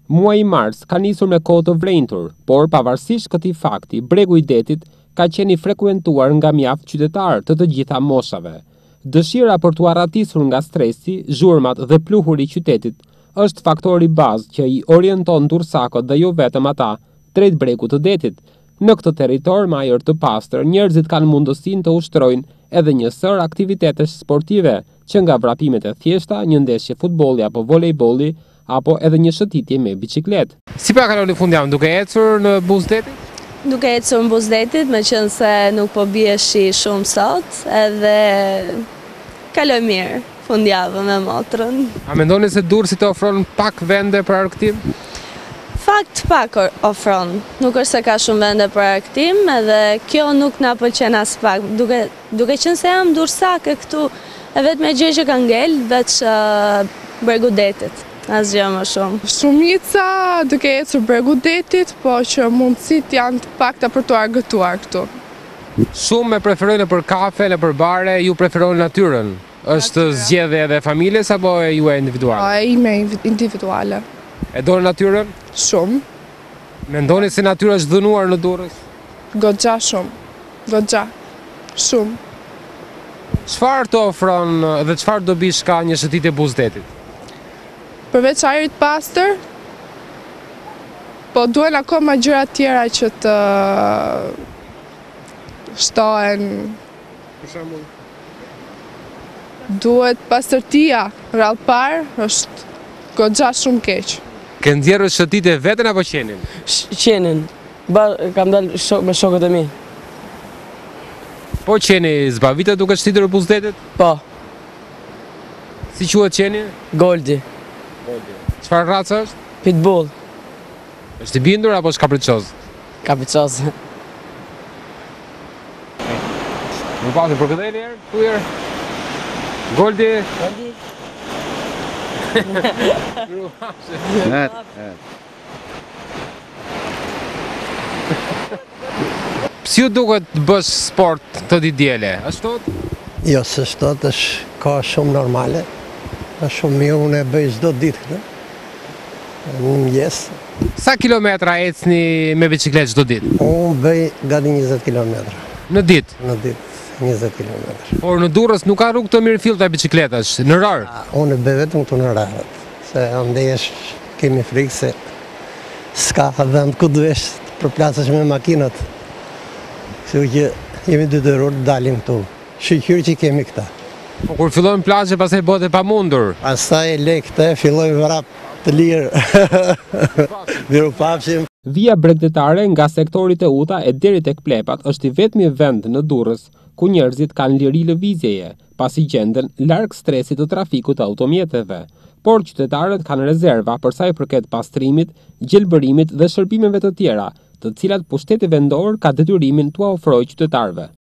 Muaji i mars ka nisur me kohë të vrenjtur, por pavarësisht këtij fakti, bregu i detit ka qenë i frekuentuar nga mjaft qytetarë të gjitha moshave. Dëshira për t'u arratisur nga stresi, zhurmat dhe pluhuri i qytetit është faktori bazë që i orienton durrësakët dhe jo vetëm ata drejt bregut të detit. Në këtë territor me ajër të pastër, njerëzit kanë mundësinë të ushtrojnë edhe një sër aktivitetesh sportive, që nga vrapimet e thjeshta, një ndeshje futbolli apo volejbolli, apo edhe një shëtitje me biçikletë. Si pra kaloni fundjavën, duke ecur në buzë detit? Duke ecur në buzë detit, meqense nuk po bie shi shumë sot, edhe kaloj mirë fundjavën me motrën. A mendoni se Durrësi të ofron pak vende për arktim? Fakt pak ofron, nuk është se ka shumë vende për arktim, edhe kjo nuk na pëlqen as pak. Duke qenë se jam durrësake këtu, e vetme gjë që ka ngel, veç bregu detit. Asgjë më shumë. Shumica duke ecur bregu detit, po që mundësit janë të pakta për të argëtuar këtu. Shumë e preferojnë për kafe, në për bare, ju preferojnë natyrën. Është zgjedhje edhe familjes apo e juaj individuale? E ime individuale. E doni natyrën? Shumë. Mendoni se natyra është dhënuar në Durrës? Goxha shumë. Goxha. Shumë. Çfarë të ofron dhe çfarë dobish ka një shëtitje buzë detit? Përveç ajrit pastër, po duhen akoma gjëra tjera që të shtohen. Për shembull, duhet pastërtia, rrallë parë, është goxha shumë keq. ke nxjerrë shëtitje veten apo qenin? Qenin. Kam dalë me shokët e mi. Po qeni zbavitet duke shtitur buzë detit? Po, Si quhet qeni? Goldi, Çfarë racë është? Pitbull, Është i bindur apo është kapriçoz? Kapicos. Më pasi për këtë herë, thujer. Goldi. Si ju duket të bësh sport të ditë? Ashtot? Jo, se shtot është ka shumë normale. Është shumë mirë, unë e bëj çdo ditë këtë. Në mëngjes. Sa kilometra ecni me biçikletë çdo ditë? Unë bëj gati 20 kilometra. Në ditë. Në ditë, 20 kilometra. Por në Durrës nuk ka rrugë të mirëfillta biçikletash, në rar. Unë bëj vetëm këtu në rarët. Se andesh kemi frikë se s'ka vend ku duhesh të përplasesh me makinat. Kështu që jemi detyror të dalim këtu. Shqyr që kemi këta. Po kur fillojnë plazhe pastaj bëhet e pamundur. Pastaj le këtë, filloj vrap të lirë. Mirupafshim. Via bregdetare nga sektori Teuta e deri tek Plepat është i vetmi vend në Durrës ku njerëzit kanë liri lëvizjeje, pasi gjenden larg stresit të trafikut të automjeteve. Por qytetarët kanë rezerva për sa i përket pastrimit, gjelbërimit dhe shërbimeve të tjera, të cilat pushteti vendor ka detyrimin t'u ofrojë qytetarëve.